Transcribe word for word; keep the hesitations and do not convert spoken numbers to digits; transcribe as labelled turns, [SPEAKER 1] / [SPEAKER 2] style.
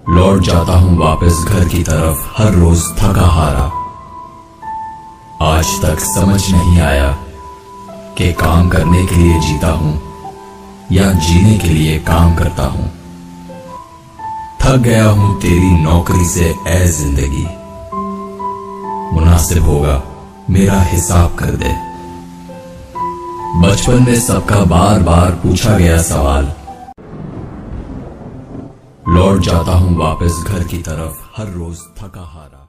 [SPEAKER 1] लौट जाता हूं वापस घर की तरफ हर रोज थका हारा। आज तक समझ नहीं आया कि काम करने के लिए जीता हूं या जीने के लिए काम करता हूं। थक गया हूं तेरी नौकरी से ए जिंदगी, मुनासिब होगा मेरा हिसाब कर दे। बचपन में सबका बार बार पूछा गया सवाल, लौट जाता हूं वापस घर की तरफ हर रोज थका हारा।